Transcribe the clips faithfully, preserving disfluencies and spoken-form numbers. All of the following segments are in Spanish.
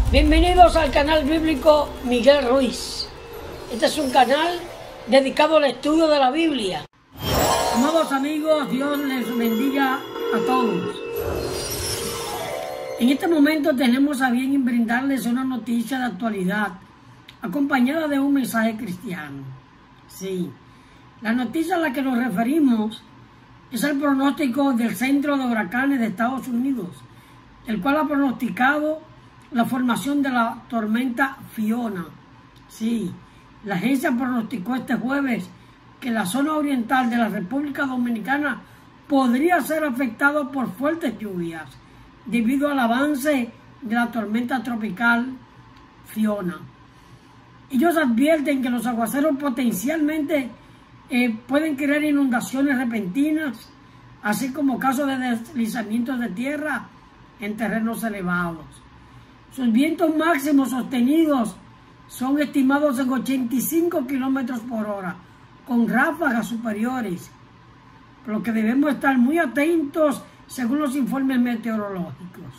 Bienvenidos al canal bíblico Miguel Ruiz. Este es un canal dedicado al estudio de la Biblia. Amados amigos, Dios les bendiga a todos. En este momento tenemos a bien brindarles una noticia de actualidad, acompañada de un mensaje cristiano. Sí, la noticia a la que nos referimos es el pronóstico del Centro de Huracanes de Estados Unidos, el cual ha pronosticado la formación de la tormenta Fiona. Sí, la agencia pronosticó este jueves que la zona oriental de la República Dominicana podría ser afectada por fuertes lluvias debido al avance de la tormenta tropical Fiona. Ellos advierten que los aguaceros potencialmente eh, pueden crear inundaciones repentinas, así como casos de deslizamientos de tierra en terrenos elevados. Sus vientos máximos sostenidos son estimados en ochenta y cinco kilómetros por hora, con ráfagas superiores, por lo que debemos estar muy atentos según los informes meteorológicos.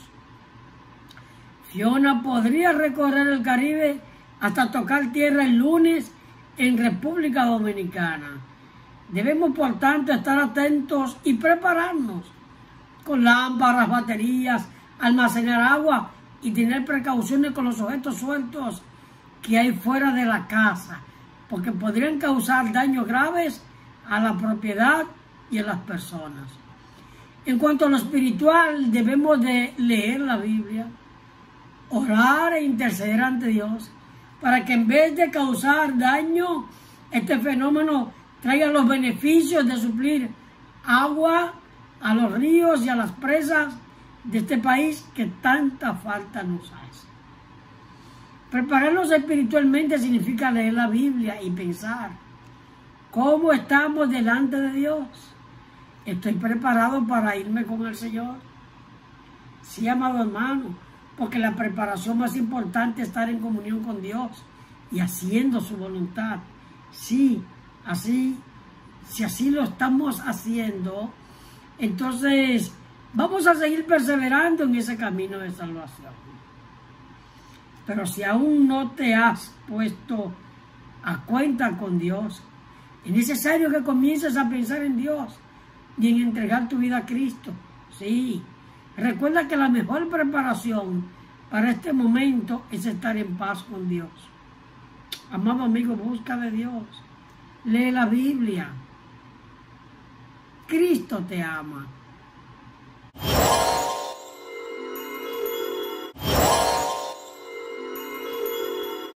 Fiona podría recorrer el Caribe hasta tocar tierra el lunes en República Dominicana. Debemos, por tanto, estar atentos y prepararnos con lámparas, baterías, almacenar agua y tener precauciones con los objetos sueltos que hay fuera de la casa, porque podrían causar daños graves a la propiedad y a las personas. En cuanto a lo espiritual, debemos de leer la Biblia, orar e interceder ante Dios, para que en vez de causar daño, este fenómeno traiga los beneficios de suplir agua a los ríos y a las presas de este país que tanta falta nos hace. Prepararnos espiritualmente significa leer la Biblia y pensar cómo estamos delante de Dios. ¿Estoy preparado para irme con el Señor? Sí, amado hermano, porque la preparación más importante es estar en comunión con Dios y haciendo su voluntad. Sí, así, si así lo estamos haciendo, entonces vamos a seguir perseverando en ese camino de salvación. Pero si aún no te has puesto a cuenta con Dios, es necesario que comiences a pensar en Dios y en entregar tu vida a Cristo. Sí, recuerda que la mejor preparación para este momento es estar en paz con Dios. Amado amigo, busca de Dios. Lee la Biblia. Cristo te ama.